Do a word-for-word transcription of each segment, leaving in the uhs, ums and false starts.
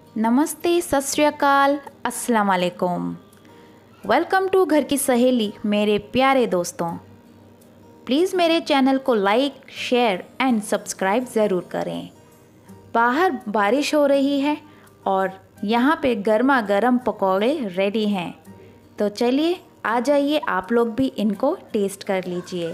नमस्ते, सत श्री अकाल, अस्सलाम वालेकुम। वेलकम टू घर की सहेली मेरे प्यारे दोस्तों। प्लीज़ मेरे चैनल को लाइक, शेयर एंड सब्सक्राइब ज़रूर करें। बाहर बारिश हो रही है और यहाँ पे गर्मा गर्म पकौड़े रेडी हैं, तो चलिए आ जाइए, आप लोग भी इनको टेस्ट कर लीजिए।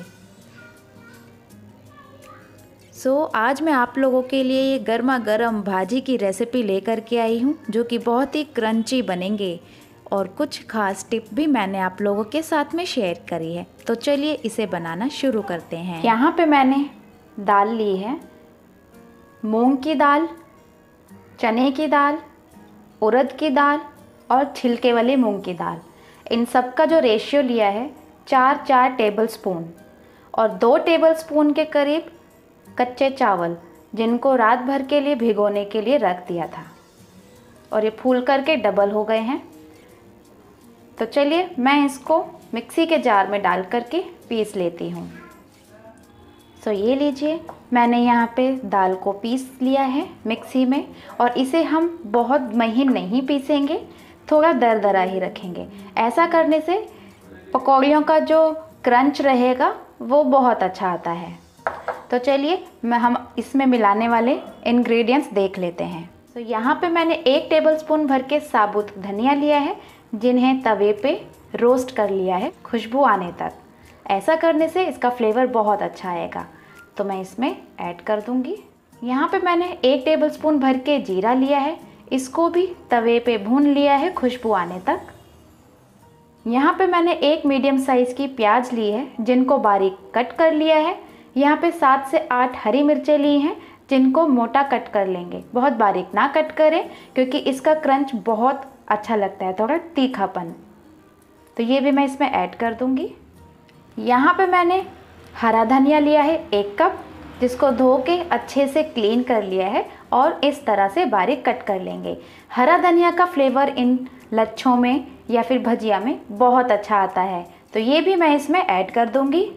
सो so, आज मैं आप लोगों के लिए ये गर्मा गर्म भाजी की रेसिपी लेकर के आई हूँ, जो कि बहुत ही क्रंची बनेंगे और कुछ खास टिप भी मैंने आप लोगों के साथ में शेयर करी है। तो चलिए इसे बनाना शुरू करते हैं। यहाँ पे मैंने दाल ली है, मूंग की दाल, चने की दाल, उड़द की दाल और छिलके वाली मूंग की दाल। इन सब का जो रेशियो लिया है चार चार टेबल स्पून, और दो टेबल स्पून के करीब कच्चे चावल, जिनको रात भर के लिए भिगोने के लिए रख दिया था, और ये फूल करके डबल हो गए हैं। तो चलिए मैं इसको मिक्सी के जार में डाल करके पीस लेती हूँ। सो ये लीजिए, मैंने यहाँ पे दाल को पीस लिया है मिक्सी में, और इसे हम बहुत महीन नहीं पीसेंगे, थोड़ा दरदरा ही रखेंगे। ऐसा करने से पकौड़ियों का जो क्रंच रहेगा वो बहुत अच्छा आता है। तो चलिए मैं हम इसमें मिलाने वाले इंग्रेडिएंट्स देख लेते हैं। तो यहाँ पे मैंने एक टेबलस्पून भर के साबुत धनिया लिया है, जिन्हें तवे पे रोस्ट कर लिया है खुशबू आने तक। ऐसा करने से इसका फ्लेवर बहुत अच्छा आएगा, तो मैं इसमें ऐड कर दूँगी। यहाँ पे मैंने एक टेबलस्पून भर के जीरा लिया है, इसको भी तवे पे भून लिया है खुशबू आने तक। यहाँ पे मैंने एक मीडियम साइज़ की प्याज ली है, जिनको बारीक कट कर लिया है। यहाँ पे सात से आठ हरी मिर्चें ली हैं, जिनको मोटा कट कर लेंगे, बहुत बारीक ना कट करें, क्योंकि इसका क्रंच बहुत अच्छा लगता है, थोड़ा तीखापन। तो ये भी मैं इसमें ऐड कर दूँगी। यहाँ पे मैंने हरा धनिया लिया है एक कप, जिसको धो के अच्छे से क्लीन कर लिया है और इस तरह से बारीक कट कर लेंगे। हरा धनिया का फ्लेवर इन लच्छों में या फिर भजिया में बहुत अच्छा आता है, तो ये भी मैं इसमें ऐड कर दूँगी।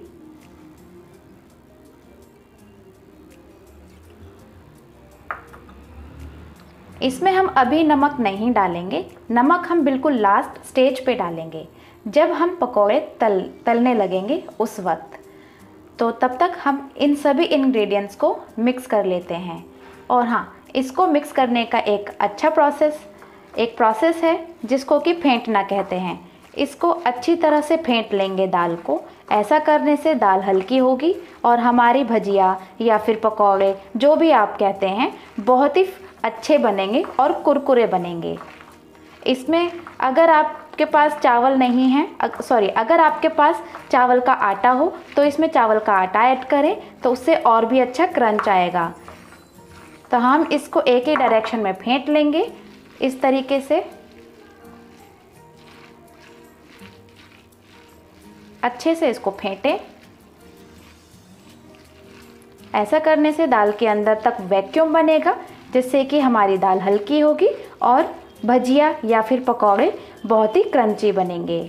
इसमें हम अभी नमक नहीं डालेंगे, नमक हम बिल्कुल लास्ट स्टेज पे डालेंगे, जब हम पकौड़े तल तलने लगेंगे उस वक्त। तो तब तक हम इन सभी इंग्रेडिएंट्स को मिक्स कर लेते हैं। और हाँ, इसको मिक्स करने का एक अच्छा प्रोसेस एक प्रोसेस है, जिसको कि फेंटना कहते हैं। इसको अच्छी तरह से फेंट लेंगे दाल को। ऐसा करने से दाल हल्की होगी और हमारी भजिया या फिर पकौड़े, जो भी आप कहते हैं, बहुत ही अच्छे बनेंगे और कुरकुरे बनेंगे। इसमें अगर आपके पास चावल नहीं है, सॉरी अगर आपके पास चावल का आटा हो तो इसमें चावल का आटा ऐड करें, तो उससे और भी अच्छा क्रंच आएगा। तो हम इसको एक ही डायरेक्शन में फेंट लेंगे, इस तरीके से अच्छे से इसको फेंटें। ऐसा करने से दाल के अंदर तक वैक्यूम बनेगा, जिससे कि हमारी दाल हल्की होगी और भजिया या फिर पकौड़े बहुत ही क्रंची बनेंगे।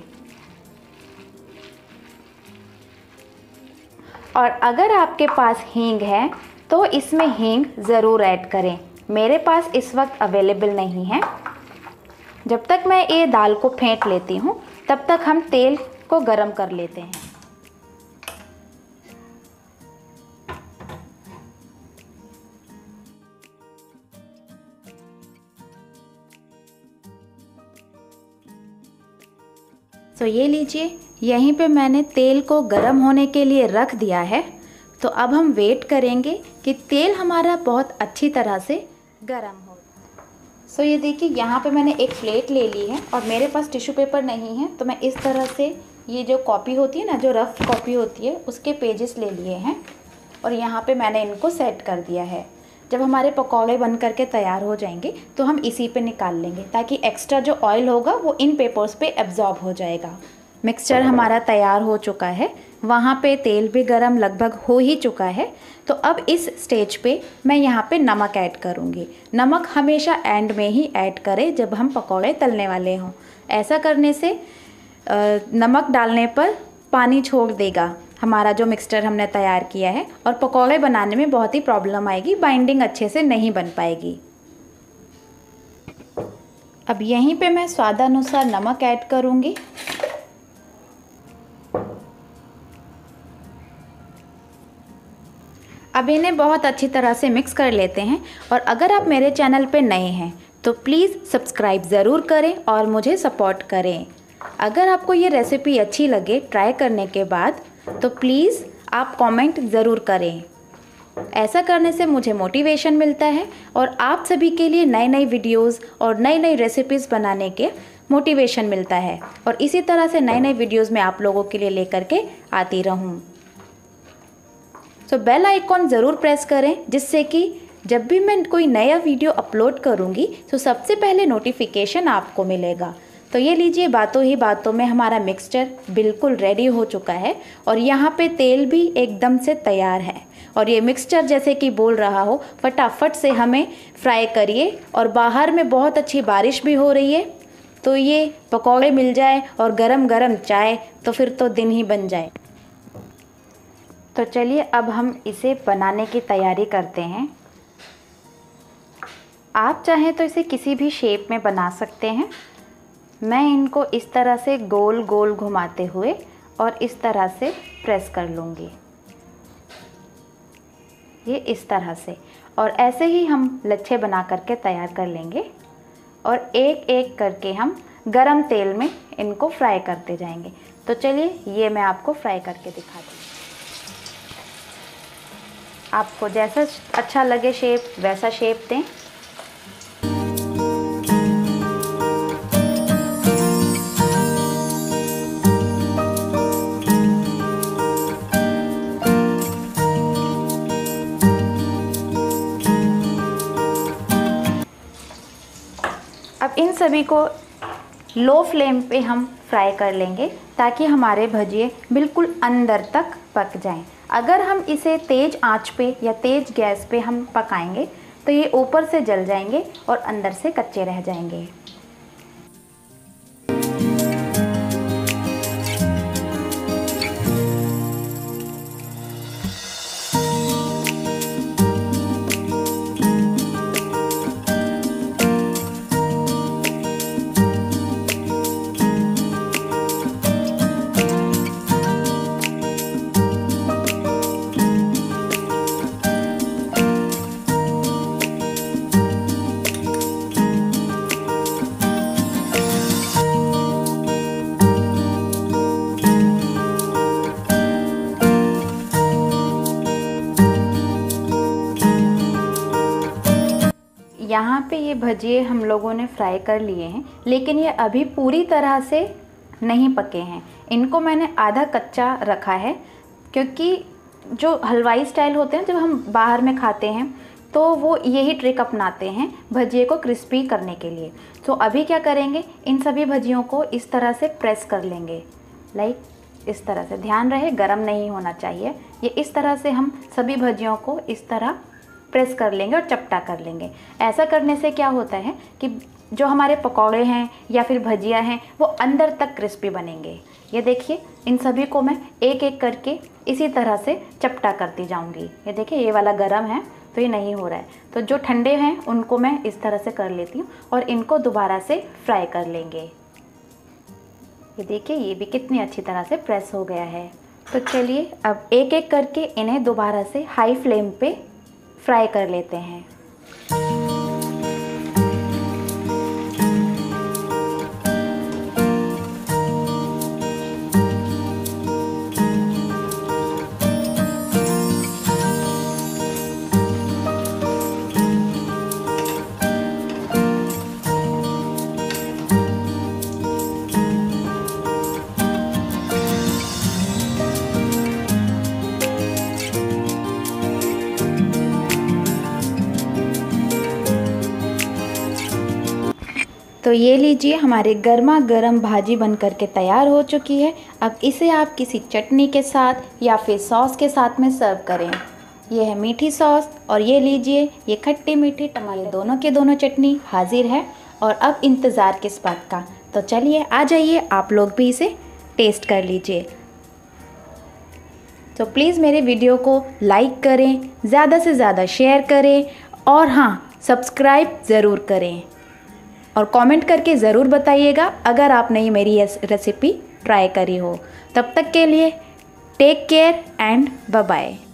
और अगर आपके पास हींग है तो इसमें हींग ज़रूर ऐड करें। मेरे पास इस वक्त अवेलेबल नहीं है। जब तक मैं ये दाल को फेंट लेती हूँ, तब तक हम तेल को गरम कर लेते हैं। तो ये लीजिए, यहीं पे मैंने तेल को गरम होने के लिए रख दिया है। तो अब हम वेट करेंगे कि तेल हमारा बहुत अच्छी तरह से गरम हो। सो ये देखिए, यहाँ पे मैंने एक प्लेट ले ली है और मेरे पास टिश्यू पेपर नहीं है, तो मैं इस तरह से ये जो कॉपी होती है ना, जो रफ कॉपी होती है, उसके पेजेस ले लिए हैं और यहाँ पे मैंने इनको सेट कर दिया है। जब हमारे पकौड़े बन करके तैयार हो जाएंगे तो हम इसी पे निकाल लेंगे, ताकि एक्स्ट्रा जो ऑयल होगा वो इन पेपर्स पे एब्जॉर्ब हो जाएगा। मिक्सचर हमारा तैयार हो चुका है, वहाँ पे तेल भी गरम लगभग हो ही चुका है। तो अब इस स्टेज पे मैं यहाँ पे नमक ऐड करूँगी। नमक हमेशा एंड में ही ऐड करें, जब हम पकौड़े तलने वाले हों। ऐसा करने से नमक डालने पर पानी छोड़ देगा हमारा जो मिक्सचर हमने तैयार किया है, और पकौड़े बनाने में बहुत ही प्रॉब्लम आएगी, बाइंडिंग अच्छे से नहीं बन पाएगी। अब यहीं पे मैं स्वादानुसार नमक ऐड करूँगी। अब इन्हें बहुत अच्छी तरह से मिक्स कर लेते हैं। और अगर आप मेरे चैनल पे नए हैं तो प्लीज़ सब्सक्राइब ज़रूर करें और मुझे सपोर्ट करें। अगर आपको ये रेसिपी अच्छी लगे ट्राई करने के बाद तो प्लीज़ आप कमेंट ज़रूर करें। ऐसा करने से मुझे मोटिवेशन मिलता है और आप सभी के लिए नई नई वीडियोस और नई नई रेसिपीज़ बनाने के मोटिवेशन मिलता है। और इसी तरह से नए नए वीडियोस मैं आप लोगों के लिए लेकर के आती रहूं। तो बेल आइकॉन ज़रूर प्रेस करें जिससे कि जब भी मैं कोई नया वीडियो अपलोड करूंगी तो सबसे पहले नोटिफिकेशन आपको मिलेगा। तो ये लीजिए, बातों ही बातों में हमारा मिक्सचर बिल्कुल रेडी हो चुका है और यहाँ पे तेल भी एकदम से तैयार है। और ये मिक्सचर जैसे कि बोल रहा हो, फटाफट से हमें फ्राई करिए। और बाहर में बहुत अच्छी बारिश भी हो रही है, तो ये पकौड़े मिल जाए और गरम गरम चाय तो फिर तो दिन ही बन जाए। तो चलिए अब हम इसे बनाने की तैयारी करते हैं। आप चाहें तो इसे किसी भी शेप में बना सकते हैं। मैं इनको इस तरह से गोल गोल घुमाते हुए और इस तरह से प्रेस कर लूँगी, ये इस तरह से। और ऐसे ही हम लच्छे बना करके तैयार कर लेंगे और एक एक करके हम गरम तेल में इनको फ्राई करते जाएंगे। तो चलिए ये मैं आपको फ्राई करके दिखाती हूँ। आपको जैसा अच्छा लगे शेप वैसा शेप दें। अब इन सभी को लो फ्लेम पे हम फ्राई कर लेंगे ताकि हमारे भजिए बिल्कुल अंदर तक पक जाएं। अगर हम इसे तेज़ आंच पे या तेज़ गैस पे हम पकाएंगे तो ये ऊपर से जल जाएंगे और अंदर से कच्चे रह जाएंगे। यहाँ पे ये भजिए हम लोगों ने फ्राई कर लिए हैं, लेकिन ये अभी पूरी तरह से नहीं पके हैं। इनको मैंने आधा कच्चा रखा है क्योंकि जो हलवाई स्टाइल होते हैं जब हम बाहर में खाते हैं तो वो यही ट्रिक अपनाते हैं भजिए को क्रिस्पी करने के लिए। तो अभी क्या करेंगे, इन सभी भजियों को इस तरह से प्रेस कर लेंगे, लाइक इस तरह से। ध्यान रहे गरम नहीं होना चाहिए। ये इस तरह से हम सभी भजियों को इस तरह प्रेस कर लेंगे और चपटा कर लेंगे। ऐसा करने से क्या होता है कि जो हमारे पकौड़े हैं या फिर भजिया हैं वो अंदर तक क्रिस्पी बनेंगे। ये देखिए, इन सभी को मैं एक एक करके इसी तरह से चपटा करती जाऊंगी। ये देखिए, ये वाला गरम है तो ये नहीं हो रहा है, तो जो ठंडे हैं उनको मैं इस तरह से कर लेती हूँ और इनको दोबारा से फ्राई कर लेंगे। ये देखिए, ये भी कितनी अच्छी तरह से प्रेस हो गया है। तो चलिए अब एक एक करके इन्हें दोबारा से हाई फ्लेम पे फ्राई कर लेते हैं। तो ये लीजिए, हमारे गर्मा गर्म भाजी बन कर के तैयार हो चुकी है। अब इसे आप किसी चटनी के साथ या फिर सॉस के साथ में सर्व करें। ये है मीठी सॉस और ये लीजिए, ये खट्टी मीठी टमाटर, दोनों के दोनों चटनी हाजिर है। और अब इंतज़ार किस बात का, तो चलिए आ जाइए, आप लोग भी इसे टेस्ट कर लीजिए। तो प्लीज़ मेरे वीडियो को लाइक करें, ज़्यादा से ज़्यादा शेयर करें और हाँ, सब्सक्राइब ज़रूर करें। और कमेंट करके ज़रूर बताइएगा अगर आपने ये मेरी रेसिपी ट्राई करी हो। तब तक के लिए take care and bye bye.